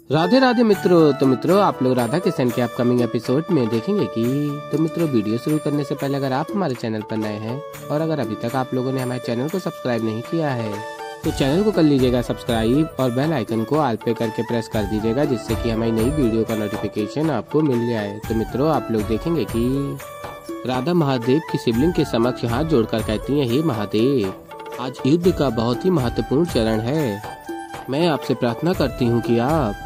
राधे राधे मित्रों। तो मित्रों आप लोग राधा किशन के अपकमिंग एपिसोड में देखेंगे कि मित्रों वीडियो शुरू करने से पहले अगर आप हमारे चैनल पर नए हैं और अगर अभी तक आप लोगों ने हमारे चैनल को सब्सक्राइब नहीं किया है तो चैनल को कर लीजिएगा सब्सक्राइब और बेल आइकन को ऑल पे करके प्रेस कर दीजिएगा, जिससे कि हमारी नई वीडियो का नोटिफिकेशन आपको मिल जाए। तो मित्रों आप लोग देखेंगे कि राधा महादेव की शिवलिंग के समक्ष हाथ जोड़कर कहती है, हे महादेव, आज युद्ध का बहुत ही महत्वपूर्ण चरण है। मैं आपसे प्रार्थना करती हूँ कि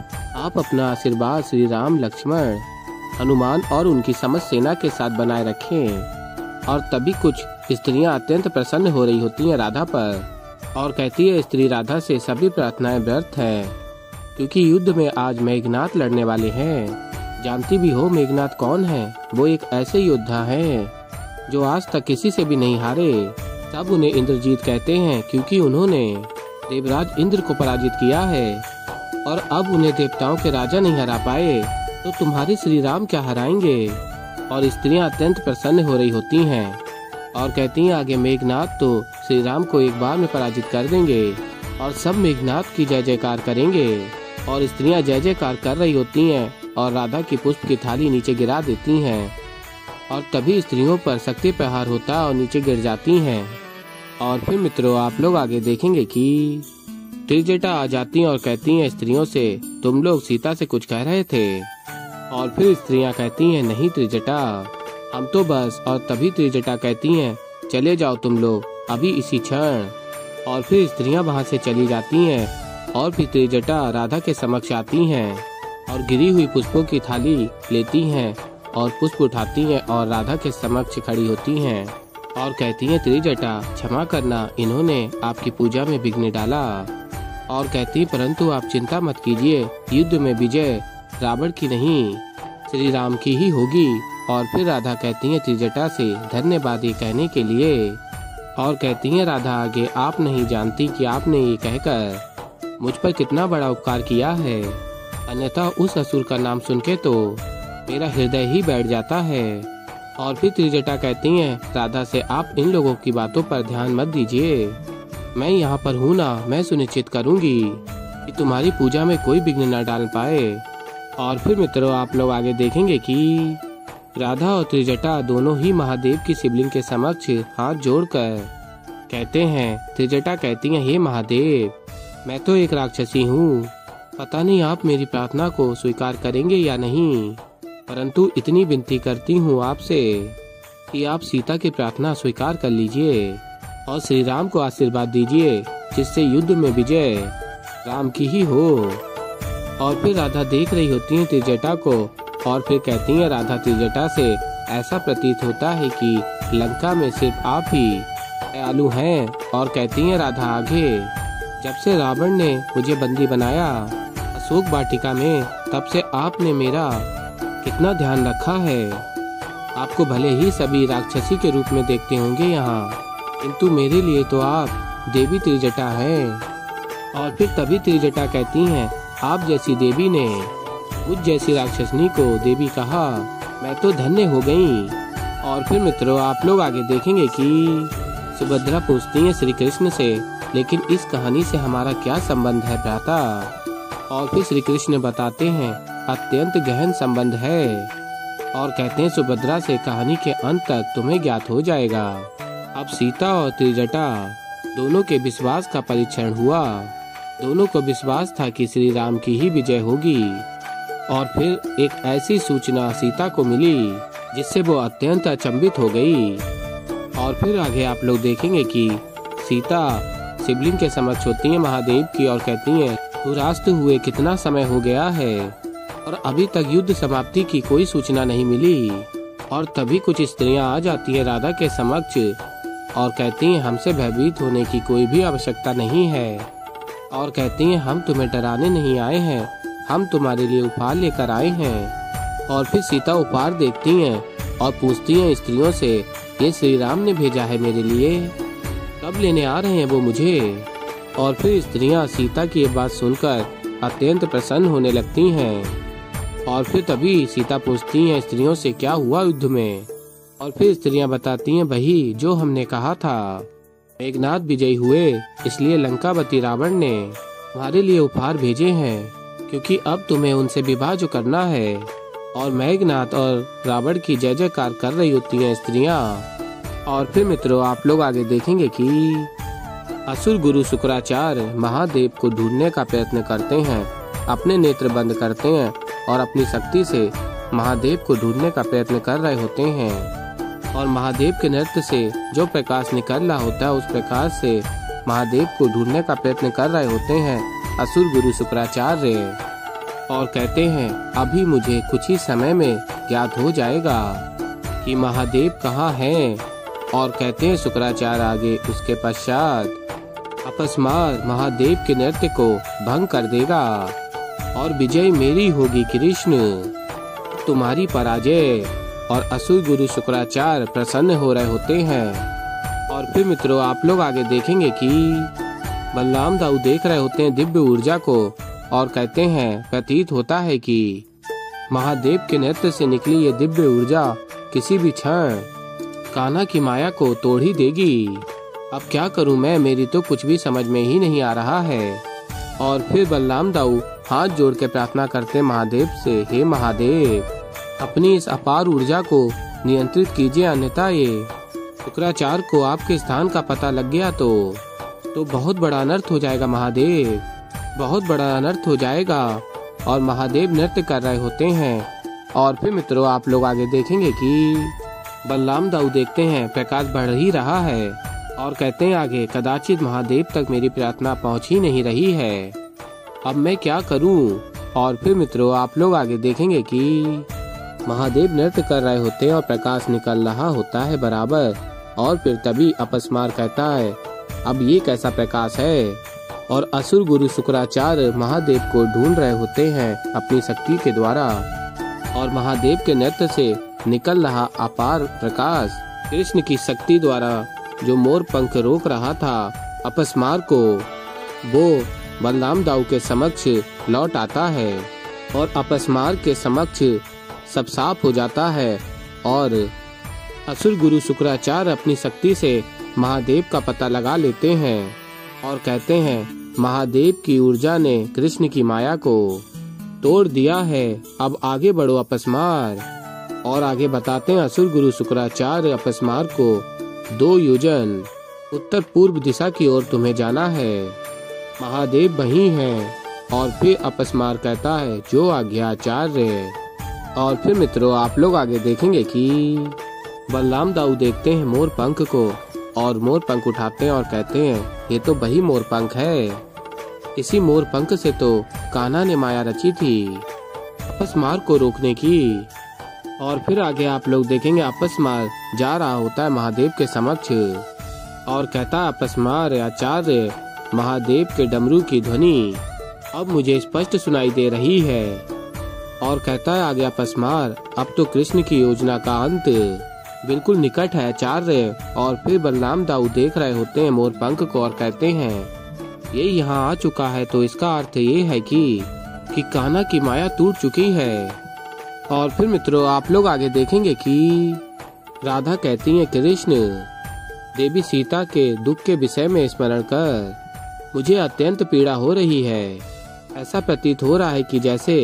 आप अपना आशीर्वाद श्री राम, लक्ष्मण, हनुमान और उनकी समस्त सेना के साथ बनाए रखें। और तभी कुछ स्त्रियां अत्यंत प्रसन्न हो रही होती हैं राधा पर और कहती है, स्त्री राधा से सभी प्रार्थनाएं व्यर्थ है, क्योंकि युद्ध में आज मेघनाथ लड़ने वाले हैं। जानती भी हो मेघनाथ कौन है? वो एक ऐसे योद्धा है जो आज तक किसी से भी नहीं हारे। सब उन्हें इंद्रजीत कहते हैं, क्योंकि उन्होंने देवराज इंद्र को पराजित किया है और अब उन्हें देवताओं के राजा नहीं हरा पाए, तो तुम्हारे श्री राम क्या हराएंगे? और स्त्रियां अत्यंत प्रसन्न हो रही होती हैं और कहती हैं, आगे मेघनाथ तो श्री राम को एक बार में पराजित कर देंगे। और सब मेघनाथ की जय जयकार करेंगे और स्त्रियां जय जयकार कर रही होती हैं और राधा की पुष्प की थाली नीचे गिरा देती हैं। और तभी स्त्रियों पर शक्ति प्रहार होता है और नीचे गिर जाती हैं। और फिर मित्रों आप लोग आगे देखेंगे कि त्रिजटा आ जाती हैं और कहती हैं स्त्रियों से, तुम लोग सीता से कुछ कह रहे थे? और फिर स्त्रियां कहती हैं, नहीं त्रिजटा, हम तो बस। और तभी त्रिजटा कहती हैं, चले जाओ तुम लोग अभी इसी क्षण। और फिर स्त्रियां वहां से चली जाती हैं और फिर त्रिजटा राधा के समक्ष आती हैं और गिरी हुई पुष्पों की थाली लेती हैं और पुष्प उठाती हैं और राधा के समक्ष खड़ी होती हैं और कहती हैं, त्रिजटा क्षमा करना, इन्होंने आपकी पूजा में विघ्न डाला। और कहती हैं, परंतु आप चिंता मत कीजिए, युद्ध में विजय रावण की नहीं श्री राम की ही होगी। और फिर राधा कहती हैं त्रिजटा से धन्यवाद ये कहने के लिए। और कहती हैं राधा आगे, आप नहीं जानती कि आपने ये कहकर मुझ पर कितना बड़ा उपकार किया है, अन्यथा उस असुर का नाम सुन के तो मेरा हृदय ही बैठ जाता है। और फिर त्रिजटा कहती हैं राधा से, आप इन लोगों की बातों पर ध्यान मत दीजिए, मैं यहाँ पर हूँ ना, मैं सुनिश्चित करूँगी कि तुम्हारी पूजा में कोई विघ्न न डाल पाए। और फिर मित्रों आप लोग आगे देखेंगे कि राधा और त्रिजटा दोनों ही महादेव की शिवलिंग के समक्ष हाथ जोड़कर कहते हैं, त्रिजटा कहती हैं, हे महादेव, मैं तो एक राक्षसी हूँ, पता नहीं आप मेरी प्रार्थना को स्वीकार करेंगे या नहीं, परंतु इतनी विनती करती हूँ आपसे कि आप सीता की प्रार्थना स्वीकार कर लीजिए और श्री राम को आशीर्वाद दीजिए, जिससे युद्ध में विजय राम की ही हो। और फिर राधा देख रही होती है त्रिजटा को और फिर कहती हैं राधा त्रिजटा से, ऐसा प्रतीत होता है कि लंका में सिर्फ आप ही दयालु हैं। और कहती हैं राधा आगे, जब से रावण ने मुझे बंदी बनाया अशोक वाटिका में, तब से आपने मेरा कितना ध्यान रखा है। आपको भले ही सभी राक्षसी के रूप में देखते होंगे यहाँ, किंतु मेरे लिए तो आप देवी त्रिजटा हैं। और फिर तभी त्रिजटा कहती हैं, आप जैसी देवी ने मुझ जैसी राक्षसनी को देवी कहा, मैं तो धन्य हो गई। और फिर मित्रों आप लोग आगे देखेंगे कि सुभद्रा पूछती हैं श्री कृष्ण से, लेकिन इस कहानी से हमारा क्या संबंध है भ्राता? और फिर श्री कृष्ण बताते हैं, अत्यंत गहन संबंध है। और कहते हैं सुभद्रा से, कहानी के अंत तक तुम्हें ज्ञात हो जाएगा। अब सीता और त्रिजटा दोनों के विश्वास का परीक्षण हुआ। दोनों को विश्वास था कि श्री राम की ही विजय होगी। और फिर एक ऐसी सूचना सीता को मिली जिससे वो अत्यंत अचंभित हो गई। और फिर आगे आप लोग देखेंगे कि सीता शिवलिंग के समक्ष होती है महादेव की और कहती हैं, सूर्यास्त हुए कितना समय हो गया है और अभी तक युद्ध समाप्ति की कोई सूचना नहीं मिली। और तभी कुछ स्त्रियां आ जाती हैं राधा के समक्ष और कहती हैं, हमसे भयभीत होने की कोई भी आवश्यकता नहीं है। और कहती हैं, हम तुम्हें डराने नहीं आए हैं, हम तुम्हारे लिए उपहार लेकर आए हैं। और फिर सीता उपहार देखती हैं और पूछती हैं स्त्रियों से, ये श्री राम ने भेजा है मेरे लिए, कब लेने आ रहे हैं वो मुझे? और फिर स्त्रियां सीता की ये बात सुनकर अत्यंत प्रसन्न होने लगती हैं। और फिर तभी सीता पूछती हैं स्त्रियों से, क्या हुआ युद्ध में? और फिर स्त्रियां बताती हैं, वही जो हमने कहा था, मेघनाथ विजयी हुए, इसलिए लंकावती रावण ने तुम्हारे लिए उपहार भेजे हैं, क्योंकि अब तुम्हें उनसे विवाह जो करना है। और मेघनाथ और रावण की जय जयकार कर रही होती हैं स्त्रियां। और फिर मित्रों आप लोग आगे देखेंगे कि असुर गुरु शुक्राचार्य महादेव को ढूंढने का प्रयत्न करते हैं, अपने नेत्र बंद करते हैं और अपनी शक्ति से महादेव को ढूंढने का प्रयत्न कर रहे होते हैं। और महादेव के नृत्य से जो प्रकाश निकल रहा होता है उस प्रकाश से महादेव को ढूंढने का प्रयत्न कर रहे होते हैं असुर गुरु शुक्राचार्य। और कहते हैं अभी मुझे कुछ ही समय में ज्ञात हो जाएगा कि महादेव कहाँ हैं। और कहते हैं शुक्राचार्य आगे उसके पश्चात अपस्मार महादेव के नृत्य को भंग कर देगा और विजय मेरी होगी कृष्ण, तुम्हारी पराजय। और असुर गुरु शुक्राचार्य प्रसन्न हो रहे होते हैं। और फिर मित्रों आप लोग आगे देखेंगे कि बलराम दाऊ देख रहे होते हैं दिव्य ऊर्जा को और कहते हैं प्रतीत होता है कि महादेव के नृत्य से निकली ये दिव्य ऊर्जा किसी भी क्षण कान्हा की माया को तोड़ ही देगी। अब क्या करूं मैं, मेरी तो कुछ भी समझ में ही नहीं आ रहा है। और फिर बलराम दाऊ हाथ जोड़ के प्रार्थना करते महादेव से, हे महादेव अपनी इस अपार ऊर्जा को नियंत्रित कीजिए, अन्यथा ये शुक्राचार्य को आपके स्थान का पता लग गया तो बहुत बड़ा अनर्थ हो जाएगा महादेव, बहुत बड़ा अनर्थ हो जाएगा। और महादेव नृत्य कर रहे होते हैं। और फिर मित्रों आप लोग आगे देखेंगे कि बलराम दाऊ देखते हैं प्रकाश बढ़ ही रहा है और कहते हैं आगे कदाचित महादेव तक मेरी प्रार्थना पहुंच ही नहीं रही है, अब मैं क्या करूं। और फिर मित्रों आप लोग आगे देखेंगे कि महादेव नृत्य कर रहे होते हैं और प्रकाश निकल रहा होता है बराबर। और फिर तभी अपस्मार कहता है अब ये कैसा प्रकाश है। और असुर गुरु शुक्राचार्य महादेव को ढूंढ रहे होते हैं अपनी शक्ति के द्वारा। और महादेव के नृत्य से निकल रहा अपार प्रकाश कृष्ण की शक्ति द्वारा जो मोर पंख रोक रहा था अपस्मार को, वो बलराम दाऊ के समक्ष लौट आता है। और अपस्मार के समक्ष सब साफ हो जाता है। और असुर गुरु शुक्राचार्य अपनी शक्ति से महादेव का पता लगा लेते हैं और कहते हैं महादेव की ऊर्जा ने कृष्ण की माया को तोड़ दिया है, अब आगे बढ़ो अपस्मार। और आगे बताते हैं असुर गुरु शुक्राचार्य अपस्मार को 2 योजन उत्तर पूर्व दिशा की ओर तुम्हें जाना है, महादेव वहीं हैं। और फिर अपस्मार कहता है जो आज्ञाचार्य। और फिर मित्रों आप लोग आगे देखेंगे कि बलराम दाऊ देखते हैं मोर पंख को और मोर पंख उठाते हैं और कहते हैं ये तो वही मोर पंख है, इसी मोर पंख से तो कान्हा ने माया रची थी अपस्मार को रोकने की। और फिर आगे आप लोग देखेंगे अपस्मार जा रहा होता है महादेव के समक्ष और कहता है अपस्मार आचार्य महादेव के डमरू की ध्वनि अब मुझे स्पष्ट सुनाई दे रही है। और कहता है आगे अपस्मार अब तो कृष्ण की योजना का अंत बिल्कुल निकट है आचार्य। और फिर बलराम दाऊ देख रहे होते हैं मोर पंख को और कहते हैं ये यहाँ आ चुका है तो इसका अर्थ ये है कि कान्हा की माया टूट चुकी है। और फिर मित्रों आप लोग आगे देखेंगे कि राधा कहती है कृष्ण देवी सीता के दुख के विषय में स्मरण कर मुझे अत्यंत पीड़ा हो रही है, ऐसा प्रतीत हो रहा है कि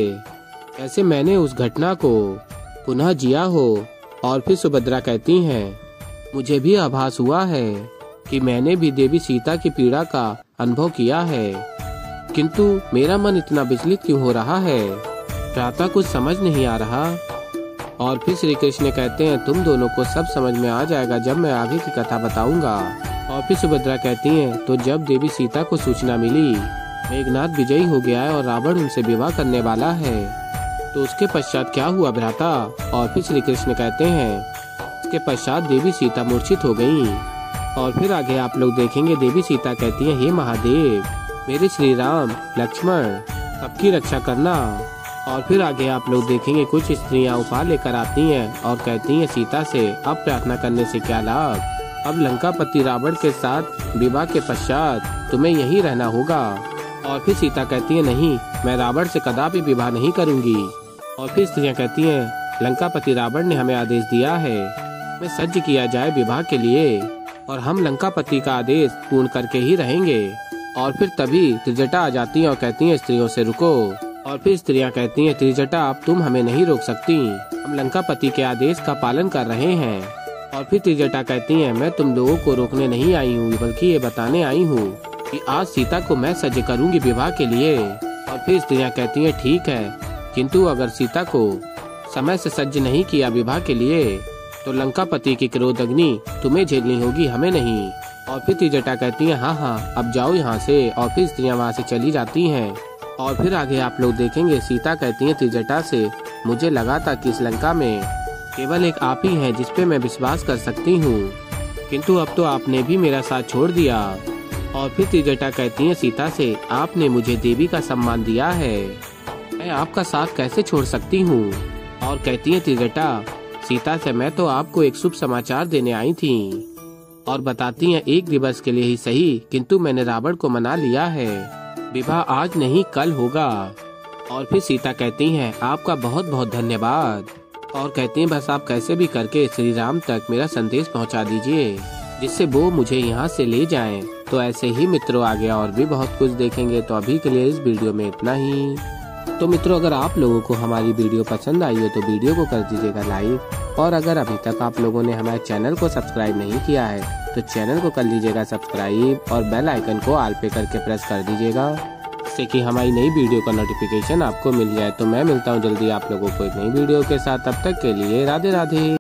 जैसे मैंने उस घटना को पुनः जिया हो। और फिर सुभद्रा कहती हैं मुझे भी आभास हुआ है कि मैंने भी देवी सीता की पीड़ा का अनुभव किया है, किंतु मेरा मन इतना विचलित क्यों हो रहा है, प्रातः कुछ समझ नहीं आ रहा। और फिर श्री कृष्ण कहते हैं तुम दोनों को सब समझ में आ जाएगा जब मैं आगे की कथा बताऊंगा। और फिर सुभद्रा कहती हैं तो जब देवी सीता को सूचना मिली मेघनाथ विजयी हो गया है और रावण उनसे विवाह करने वाला है तो उसके पश्चात क्या हुआ भ्राता। और फिर श्री कृष्ण कहते हैं उसके पश्चात देवी सीता मूर्छित हो गयी। और फिर आगे आप लोग देखेंगे देवी सीता कहती हैं हे महादेव मेरे श्री राम लक्ष्मण सबकी रक्षा करना। और फिर आगे आप लोग देखेंगे कुछ स्त्रियां उपहार लेकर आती हैं और कहती हैं सीता से अब प्रार्थना करने से क्या लाभ, अब लंकापति रावण के साथ विवाह के पश्चात तुम्हें यहीं रहना होगा। और फिर सीता कहती है नहीं मैं रावण से कदापि विवाह नहीं करूंगी। और फिर स्त्रियां कहती हैं लंकापति रावण ने हमें आदेश दिया है मैं सज्ज किया जाए विवाह के लिए और हम लंकापति का आदेश पूर्ण करके ही रहेंगे। और फिर तभी त्रिजटा आ जाती है और कहती है स्त्रियों से रुको और फिर स्त्रियां कहती हैं, त्रिजटा अब तुम हमें नहीं रोक सकती, हम लंकापति के आदेश का पालन कर रहे हैं। और फिर त्रिजटा कहती हैं, मैं तुम लोगों को रोकने नहीं आई हूँ, बल्कि ये बताने आई हूँ कि आज सीता को मैं सज करूँगी विवाह के लिए। और फिर स्त्रियां कहती हैं, ठीक है, किंतु अगर सीता को समय से सज्ज नहीं किया विवाह के लिए तो लंकापति की क्रोध अग्नि तुम्हें झेलनी होगी, हमें नहीं। और फिर त्रिजटा कहती हैं, हाँ हाँ अब जाओ यहाँ से। और फिर स्त्रियां वहाँ से चली जाती हैं। और फिर आगे आप लोग देखेंगे, सीता कहती हैं त्रिजटा से, मुझे लगा था कि इस लंका में केवल एक आप ही हैं जिस पे मैं विश्वास कर सकती हूँ, किंतु अब तो आपने भी मेरा साथ छोड़ दिया। और फिर त्रिजटा कहती हैं सीता से, आपने मुझे देवी का सम्मान दिया है, मैं आपका साथ कैसे छोड़ सकती हूँ। और कहती हैं त्रिजटा सीता से, मैं तो आपको एक शुभ समाचार देने आई थी। और बताती हैं, एक दिवस के लिए ही सही, किंतु मैंने रावण को मना लिया है, विवाह आज नहीं कल होगा। और फिर सीता कहती हैं, आपका बहुत बहुत धन्यवाद। और कहती हैं, बस आप कैसे भी करके श्री राम तक मेरा संदेश पहुंचा दीजिए, जिससे वो मुझे यहाँ से ले जाएं। तो ऐसे ही मित्रों आगे और भी बहुत कुछ देखेंगे। तो अभी के लिए इस वीडियो में इतना ही। तो मित्रों, अगर आप लोगों को हमारी वीडियो पसंद आई हो तो वीडियो को कर दीजिएगा लाइक। और अगर अभी तक आप लोगों ने हमारे चैनल को सब्सक्राइब नहीं किया है तो चैनल को कर लीजिएगा सब्सक्राइब और बेल आइकन को ऑल पे करके प्रेस कर दीजिएगा, जिससे कि हमारी नई वीडियो का नोटिफिकेशन आपको मिल जाए। तो मैं मिलता हूँ जल्दी आप लोगों को एक नई वीडियो के साथ। तब तक के लिए राधे राधे।